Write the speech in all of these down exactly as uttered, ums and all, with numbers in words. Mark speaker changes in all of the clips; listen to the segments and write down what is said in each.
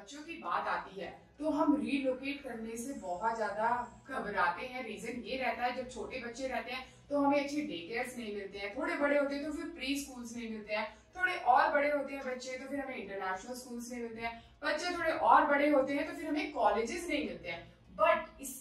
Speaker 1: बच्चों की बात आती है तो हम रीलोकेट करने से बहुत ज्यादा घबराते हैं। रीजन ये रहता है, जब छोटे बच्चे रहते हैं तो हमें अच्छे डे केयर्स नहीं मिलते हैं, थोड़े बड़े होते हैं तो फिर प्री स्कूल्स नहीं मिलते हैं, थोड़े और बड़े होते हैं बच्चे तो फिर हमें इंटरनेशनल स्कूल्स नहीं मिलते हैं, बच्चे थोड़े और बड़े होते हैं तो फिर हमें कॉलेजेस नहीं मिलते हैं। बट इस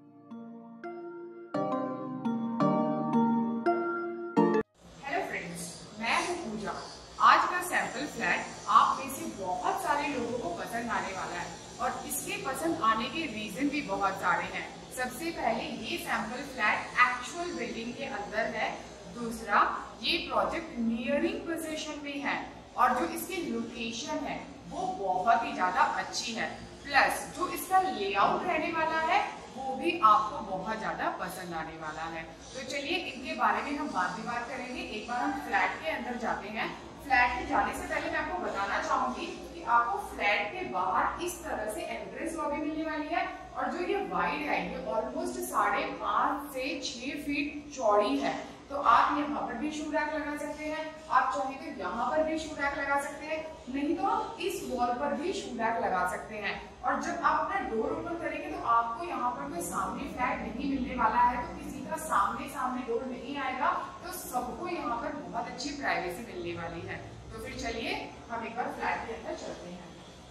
Speaker 1: हेलो फ्रेंड्स, मैं हूं पूजा। आज का सैंपल फ्लैट आप में से बहुत सारे लोगों को पसंद आने वाला है और इसके पसंद आने के रीजन भी बहुत सारे हैं। सबसे पहले ये सैंपल फ्लैट एक्चुअल बिल्डिंग के अंदर है। दूसरा, ये प्रोजेक्ट नियरिंग पोजीशन में है और जो इसकी लोकेशन है वो बहुत ही ज्यादा अच्छी है। प्लस जो इसका लेआउट रहने वाला है वो भी आपको बहुत ज्यादा पसंद आने वाला है। तो चलिए इनके बारे में हम बाद में बात करेंगे। एक बार हम फ्लैट के अंदर जाते हैं। फ्लैट में जाने से पहले मैं आपको बताना चाहूंगी कि आपको फ्लैट के बाहर इस तरह से एंट्रेंस लॉबी मिलने वाली है और जो ये वाइड है ये ऑलमोस्ट साढ़े पांच से छह फीट चौड़ी है। तो आप यहाँ पर भी शू रैक लगा सकते हैं, आप चाहे तो यहाँ पर भी शू रैक लगा सकते हैं, नहीं तो आप इस वॉल पर भी शू रैक लगा सकते हैं। और जब आप अपना डोर ओपन करेंगे तो आपको यहाँ पर कोई सामने फ्लैट नहीं मिलने वाला है, तो किसी का सामने सामने डोर नहीं आएगा, तो सबको यहाँ पर बहुत अच्छी प्राइवेसी मिलने वाली है। तो फिर चलिए हम एक बार फ्लैट के अंदर चलते हैं।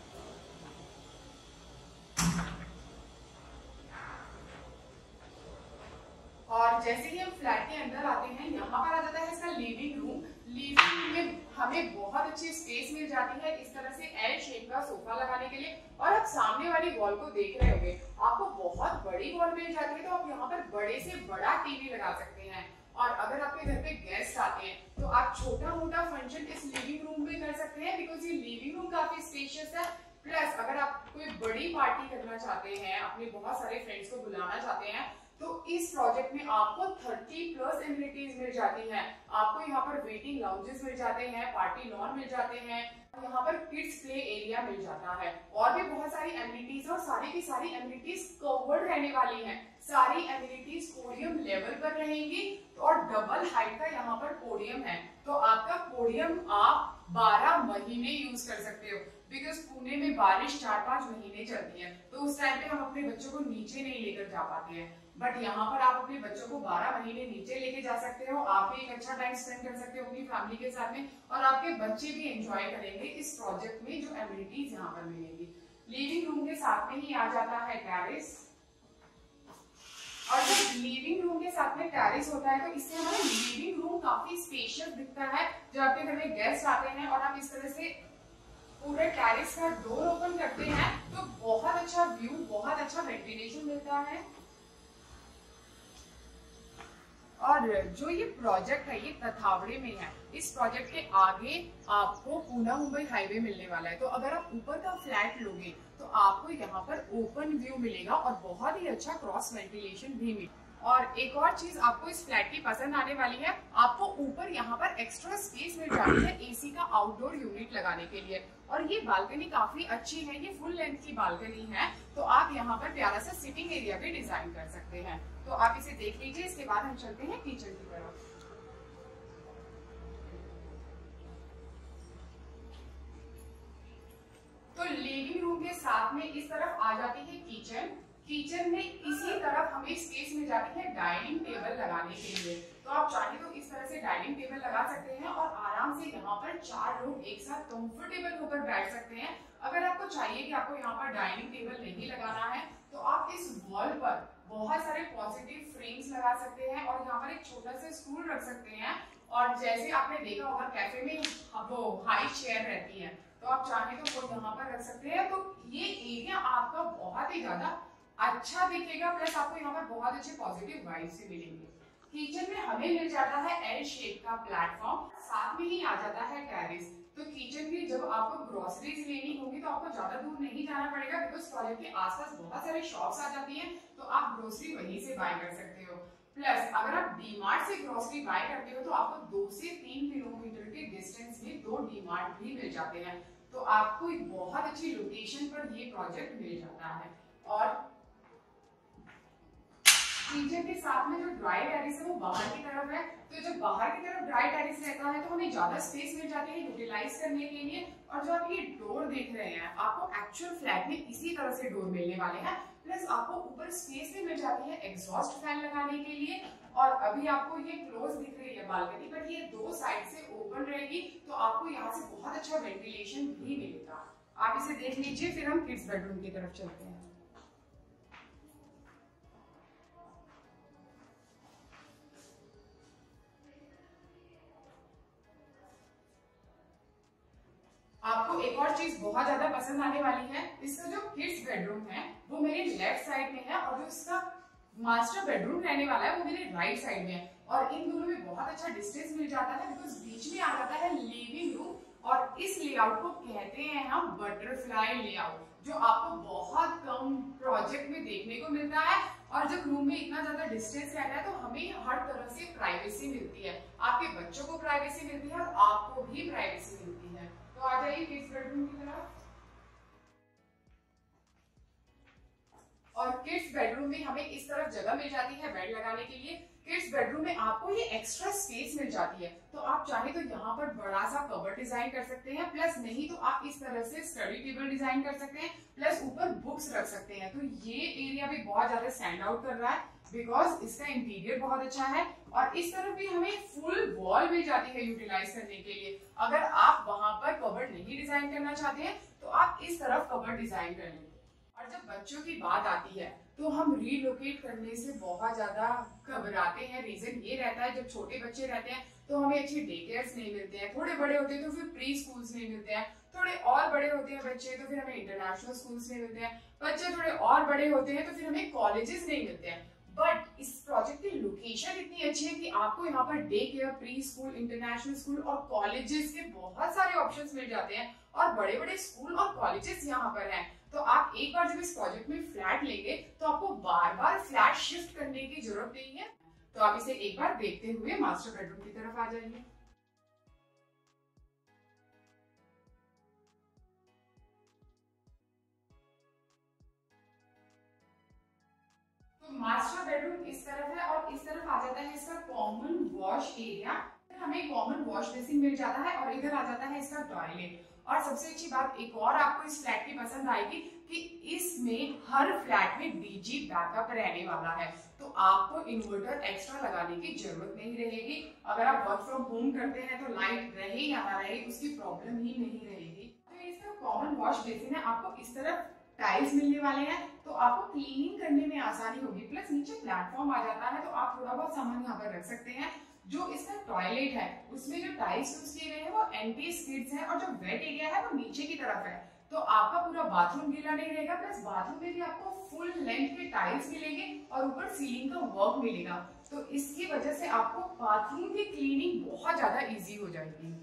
Speaker 1: और जैसे ही हम फ्लैट के अंदर आते हैं, यहाँ पर आ जाता है इसका लिविंग रूम। लिविंग रूम में हमें बहुत अच्छी स्पेस मिल जाती है, इस तरह से एल शेप का सोफा लगाने के लिए। और आप सामने वाली वॉल को देख रहे होंगे, आपको बहुत बड़ी वॉल मिल जाती है, तो आप यहाँ पर बड़े से बड़ा टीवी लगा सकते हैं। और अगर आपके घर पे गेस्ट आते हैं तो आप छोटा मोटा फंक्शन इस लिविंग रूम में कर सकते हैं, बिकॉज ये लिविंग रूम काफी स्पेशियस है। प्लस अगर आप कोई बड़ी पार्टी करना चाहते हैं, अपने बहुत सारे फ्रेंड्स को बुलाना चाहते हैं, तो इस प्रोजेक्ट में आपको तीस प्लस एमिनिटीज मिल जाती हैं। आपको यहाँ पर वेटिंग लाउंजेस मिल जाते हैं, पार्टी लॉन मिल जाते हैं, यहाँ पर किड्स प्ले एरिया मिल जाता है और भी बहुत सारी एमिनिटीज। और सारी की सारी एमिनिटीज कवर्ड रहने वाली हैं। सारी एमिनिटीज पोडियम लेवल पर रहेंगी और डबल हाइट का यहाँ पर पोडियम है। तो आपका पोडियम आप बारह महीने यूज कर सकते हो, बिकॉज पुणे में बारिश चार पांच महीने चलती है, तो उस टाइम पे हम अपने बच्चों को नीचे नहीं लेकर जा पाते हैं। बट यहाँ पर आप अपने बच्चों को बारह महीने नीचे लेके जा सकते हो, आप भी एक अच्छा टाइम स्पेंड कर सकते हो अपनी फैमिली के साथ में, और आपके बच्चे भी एंजॉय करेंगे इस प्रोजेक्ट में जो एमिनिटीज यहाँ पर मिलेंगी। लिविंग रूम के साथ में ही आ जाता है टेरेस, और जब लिविंग रूम के साथ में टेरेस होता है तो इससे हमारा लिविंग रूम काफी स्पेशियस दिखता है। जब आपके घर में गेस्ट आते हैं और आप इस तरह से पूरे टेरेस का डोर ओपन करते हैं तो बहुत अच्छा व्यू, बहुत अच्छा वेंटिलेशन मिलता है। और जो ये प्रोजेक्ट है ये तथावड़े में है। इस प्रोजेक्ट के आगे आपको पुणे मुंबई हाईवे मिलने वाला है, तो अगर आप ऊपर का फ्लैट लोगे तो आपको यहाँ पर ओपन व्यू मिलेगा और बहुत ही अच्छा क्रॉस वेंटिलेशन भी मिलेगा। और एक और चीज आपको इस फ्लैट की पसंद आने वाली है, आपको ऊपर यहाँ पर एक्स्ट्रा स्पेस मिल जाती है एसी का आउटडोर यूनिट लगाने के लिए। और ये बालकनी काफी अच्छी है, ये फुल लेंथ की बालकनी है, तो आप यहाँ पर प्यारा सा सिटिंग एरिया भी डिजाइन कर सकते हैं। तो आप इसे देख लीजिए। इसके बाद हम चलते हैं किचन की तरफ। तो लिविंग रूम के साथ में इस तरफ आ जाती है किचन। किचन में इसी तरफ हमें स्पेस मिल जाती है डाइनिंग टेबल लगाने के लिए। तो आप चाहे तो इस तरह से डाइनिंग टेबल लगा सकते हैं और आराम से यहाँ पर चार लोग एक साथ कंफर्टेबल होकर बैठ सकते हैं। अगर आपको चाहिए कि आपको यहाँ पर डाइनिंग टेबल नहीं लगाना है तो आप इस वॉल पर बहुत सारे पॉजिटिव फ्रेम्स लगा सकते हैं और यहाँ पर एक छोटा सा स्टूल रख सकते हैं। और जैसे आपने देखा होगा कैफे में वो हाई चेयर रहती है, तो आप चाहे तो वो यहाँ पर रख सकते हैं। तो ये एरिया आपका बहुत ही ज्यादा अच्छा दिखेगा, प्लस आपको यहाँ पर बहुत अच्छे पॉजिटिव वाइब्स भी मिलेंगे। किचन में हमें मिल जाता है एल शेप का प्लेटफॉर्म, साथ में ही आ जाता है टेरेस। तो किचन की जब आपको ग्रोसरीज लेनी होगी तो आपको ज्यादा दूर नहीं जाना पड़ेगा, बिकॉज कॉलेज के आसपास बहुत सारे शॉप्स आ जाती हैं, तो आप ग्रोसरी वहीं से बाय कर सकते हो। प्लस अगर आप डीमार्ट से ग्रोसरी बाय करते हो तो आपको दो से तीन किलोमीटर के डिस्टेंस में दो डीमार्ट भी मिल जाते हैं, तो आपको एक बहुत अच्छी लोकेशन पर ये प्रोजेक्ट मिल जाता है। और किचन के साथ में जो ड्राई टेरेस है वो बाहर की तरफ है, तो जब बाहर की तरफ ड्राई टेरेस रहता है तो हमें ज्यादा स्पेस मिल जाती है यूटिलाइज करने के लिए। और जो आप ये डोर देख रहे हैं, आपको एक्चुअल फ्लैट में इसी तरह से डोर मिलने वाले हैं। प्लस आपको ऊपर स्पेस भी मिल जाती है एग्जॉस्ट फैन लगाने के लिए। और अभी आपको ये क्लोज दिख रही है बालकनी, बट ये दो साइड से ओपन रहेगी, तो आपको यहाँ से बहुत अच्छा वेंटिलेशन भी मिलेगा। आप इसे देख लीजिए, फिर हम किड्स बेडरूम की तरफ चलते हैं। आपको एक और चीज बहुत ज्यादा पसंद आने वाली है, इसका जो किड्स बेडरूम है वो मेरे लेफ्ट साइड में है, और जो इसका मास्टर बेडरूम रहने वाला है वो मेरे राइट साइड में है। और इन दोनों में बहुत अच्छा डिस्टेंस मिल जाता है, बिकॉज बीच में आ जाता है लिविंग रूम। और इस लेआउट को कहते हैं हम बटरफ्लाई लेआउट, जो आपको बहुत कम प्रोजेक्ट में देखने को मिलता है। और जब रूम में इतना ज्यादा डिस्टेंस रहता है तो हमें हर तरह से प्राइवेसी मिलती है, आपके बच्चों को प्राइवेसी मिलती है और आपको भी प्राइवेसी मिलती है। तो आ जाइए किड्स बेडरूम की तरफ। और किड्स बेडरूम में हमें इस तरफ जगह मिल जाती है बेड लगाने के लिए। किड्स बेडरूम में आपको ये एक्स्ट्रा स्पेस मिल जाती है, तो आप चाहे तो यहाँ पर बड़ा सा कबर्ड डिजाइन कर सकते हैं, प्लस नहीं तो आप इस तरह से स्टडी टेबल डिजाइन कर सकते हैं, प्लस ऊपर बुक्स रख सकते हैं। तो ये एरिया भी बहुत ज्यादा स्टैंड आउट कर रहा है, बिकॉज इसका इंटीरियर बहुत अच्छा है। और इस तरफ भी हमें फुल वॉल मिल जाती है यूटिलाइज करने के लिए। अगर आप वहां पर कबर्ड नहीं डिजाइन करना चाहते हैं तो आप इस तरफ कबर्ड डिजाइन कर लेंगे। और जब बच्चों की बात आती है तो हम रीलोकेट करने से बहुत ज्यादा घबराते हैं। रीजन ये रहता है, जब छोटे बच्चे रहते हैं तो हमें अच्छे डे केयर्स नहीं मिलते हैं, थोड़े बड़े होते हैं तो फिर प्री स्कूल्स नहीं मिलते हैं, थोड़े और बड़े होते हैं बच्चे तो फिर हमें इंटरनेशनल स्कूल्स नहीं मिलते हैं, बच्चे थोड़े और बड़े होते हैं तो फिर हमें कॉलेजेस नहीं मिलते हैं। बट इस प्रोजेक्ट की लोकेशन इतनी अच्छी है कि आपको यहाँ पर day care, pre school, international school और कॉलेजेस के बहुत सारे ऑप्शंस मिल जाते हैं। और बड़े बड़े स्कूल और कॉलेजेस यहाँ पर हैं, तो आप एक बार जब इस प्रोजेक्ट में फ्लैट लेंगे तो आपको बार बार फ्लैट शिफ्ट करने की जरूरत नहीं है। तो आप इसे एक बार देखते हुए मास्टर बेडरूम की तरफ आ जाइए। तो मास्टर बेडरूम इस तरफ है, और इस तरफ आ जाता है इसका कॉमन वॉश एरिया। हमें कॉमन वॉश बेसिन मिल जाता है, और इधर आ जाता है इसका टॉयलेट। और सबसे अच्छी बात एक और आपको इस फ्लैट की पसंद आएगी कि इसमें हर फ्लैट में डीजी बैकअप रहने वाला है, तो आपको इन्वर्टर एक्स्ट्रा लगाने की जरूरत नहीं रहेगी। अगर आप वर्क फ्रॉम होम करते हैं तो लाइट रहे या ना रहे उसकी प्रॉब्लम ही नहीं रहेगी। तो इसका कॉमन वॉश बेसिन है, आपको इस तरफ टाइल्स मिलने वाले हैं, तो आपको क्लीनिंग करने में आसानी होगी। प्लस नीचे प्लेटफॉर्म आ जाता है, तो आप थोड़ा बहुत सामान यहाँ पर रख सकते हैं। जो इसका टॉयलेट है उसमें जो टाइल्स यूज किए गए हैं वो एंटी स्किड्स है, और जो वेट एरिया है वो नीचे की तरफ है, तो आपका पूरा बाथरूम गीला नहीं रहेगा। प्लस बाथरूम में भी आपको फुल लेंथ के टाइल्स मिलेंगे और ऊपर सीलिंग का वर्क मिलेगा, तो इसकी वजह से आपको बाथरूम की क्लीनिंग बहुत ज्यादा इजी हो जाएगी।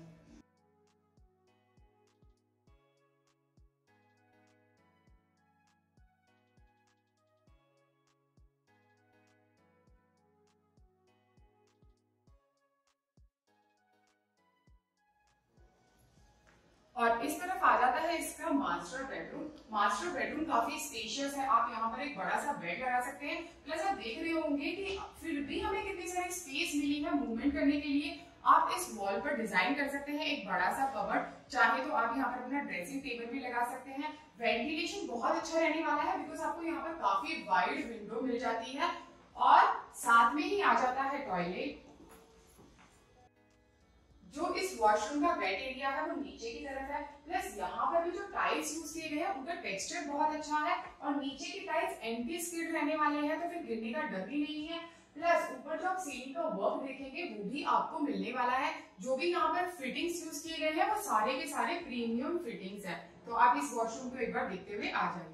Speaker 1: और इस तरफ आ जाता है इसका मास्टर बेडरूम। मास्टर बेडरूम काफी स्पेशियस है, आप यहाँ पर एक बड़ा सा बेड लगा सकते हैं। प्लस आप देख रहे होंगे कि फिर भी हमें कितनी सारी स्पेस मिली है मूवमेंट करने के लिए। आप इस वॉल पर डिजाइन कर सकते हैं एक बड़ा सा कबर्ड, चाहे तो आप यहाँ पर अपना ड्रेसिंग टेबल भी लगा सकते हैं। वेंटिलेशन बहुत अच्छा रहने वाला है, बिकॉज आपको यहाँ पर काफी वाइड विंडो मिल जाती है, और साथ में ही आ जाता है टॉयलेट। जो इस वॉशरूम का वेट एरिया है वो नीचे की तरफ है। प्लस यहाँ पर भी जो टाइल्स यूज किए गए हैं उनका टेक्सचर बहुत अच्छा है, और नीचे की टाइल्स एंटी स्किड रहने वाले हैं, तो फिर गिरने का डर भी नहीं है। प्लस ऊपर जो आप सीलिंग का वर्क देखेंगे वो भी आपको मिलने वाला है। जो भी यहाँ पर फिटिंग्स यूज किए गए हैं वो सारे के सारे प्रीमियम फिटिंग्स है। तो आप इस वॉशरूम को एक बार देखते हुए आ जाइए।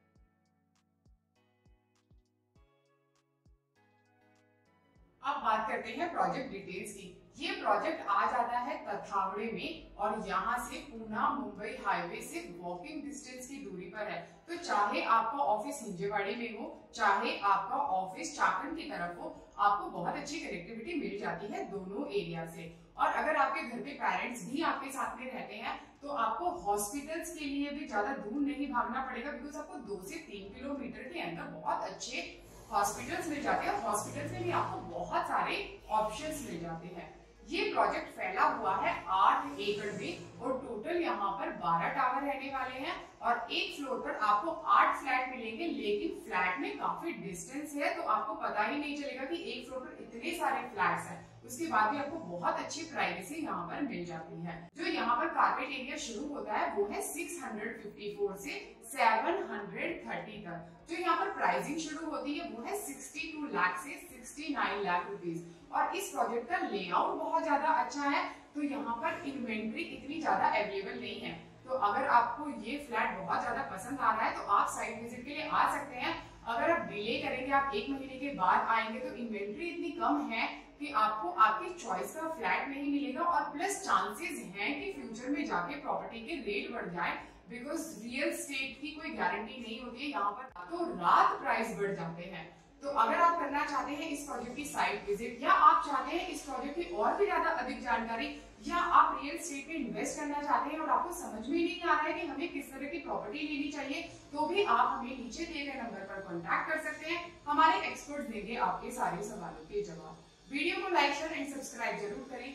Speaker 1: अब बात करते हैं प्रोजेक्ट डिटेल्स की। ये प्रोजेक्ट आ जाता है तथावड़े में और यहाँ से पूना मुंबई हाईवे से वॉकिंग डिस्टेंस की दूरी पर है। तो चाहे आपका ऑफिस हिंजेवाड़ी में हो, चाहे आपका ऑफिस चाकण की तरफ हो, आपको बहुत अच्छी कनेक्टिविटी मिल जाती है दोनों एरिया से। और अगर आपके घर पे पेरेंट्स भी आपके साथ में रहते हैं तो आपको हॉस्पिटल्स के लिए भी ज्यादा दूर नहीं भागना पड़ेगा, बिकॉज आपको दो से तीन किलोमीटर के अंदर बहुत अच्छे हॉस्पिटल्स मिल जाते हैं। हॉस्पिटल्स में भी आपको बहुत सारे ऑप्शंस मिल जाते हैं। ये प्रोजेक्ट फैला हुआ है आठ एकड़ में और टोटल यहाँ पर बारह टावर रहने वाले हैं और एक फ्लोर पर आपको आठ फ्लैट मिलेंगे, लेकिन फ्लैट में काफी डिस्टेंस है तो आपको पता ही नहीं चलेगा कि एक फ्लोर पर इतने सारे फ्लैट्स हैं। उसके बाद भी आपको बहुत अच्छी प्राइवेसी यहाँ पर मिल जाती है। जो यहाँ पर कारपेट एरिया शुरू होता है वो है छह सौ चौवन से सात सौ तीस तक। जो यहाँ पर प्राइसिंग शुरू होती है वो है बासठ लाख से उनहत्तर लाख रुपीस। और इस प्रोजेक्ट का लेआउट बहुत ज्यादा अच्छा है, तो यहाँ पर इन्वेंट्री इतनी ज्यादा अवेलेबल नहीं है। तो अगर आपको ये फ्लैट बहुत ज्यादा पसंद आ रहा है तो आप साइट विजिट के लिए आ सकते हैं। अगर आप डिले करेंगे, आप एक महीने के बाद आएंगे, तो इन्वेंट्री इतनी कम है कि आपको आपकी चॉइस का फ्लैट नहीं मिलेगा और प्लस चांसेस हैं कि फ्यूचर में जाके प्रॉपर्टी के रेट बढ़ जाए, बिकॉज रियल एस्टेट की कोई गारंटी नहीं होती है। यहाँ पर तो रात प्राइस बढ़ जाते हैं। तो अगर आप करना चाहते हैं इस प्रोजेक्ट की साइट विजिट, या आप चाहते हैं इस प्रोजेक्ट की और भी ज्यादा अधिक जानकारी, या आप रियल एस्टेट में इन्वेस्ट करना चाहते हैं और आपको समझ में नहीं आ रहा है कि हमें किस तरह की प्रॉपर्टी लेनी चाहिए, तो भी आप हमें नीचे दिए गए नंबर पर कॉन्टैक्ट कर सकते हैं। हमारे एक्सपर्ट्स देंगे आपके सारे सवालों के जवाब। वीडियो को लाइक शेयर एंड सब्सक्राइब जरूर करें।